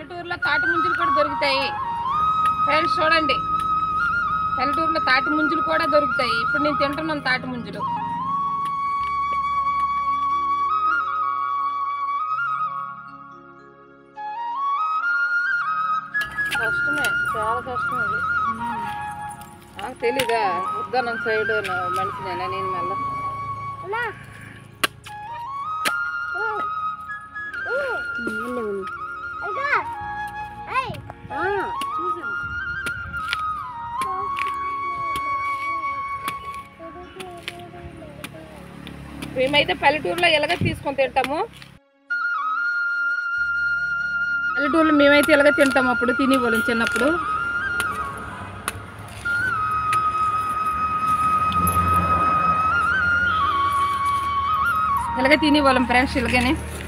పల్లెటూరులో తాటి ముంజలు కూడా దొరుకుతాయి ఫ్రెండ్స్. చూడండి, పల్లెటూరులో తాటి ముంజలు కూడా దొరుకుతాయి. ఇప్పుడు నేను తింటున్నాను తాటి ముంజలు. కష్టమే, చాలా కష్టం అది. నాకు తెలీదా ఉద్దానం సైడ్ మనిషినేనా నేను మళ్ళా. మేమైతే పల్లెటూరులో ఎలాగ తీసుకొని తింటాము. పల్లెటూరులో మేమైతే ఎలాగ తింటాము. అప్పుడు తినేవాళ్ళం చిన్నప్పుడు. ఎలాగ తినేవాళ్ళం ఫ్రెండ్స్ ఇలాగనే.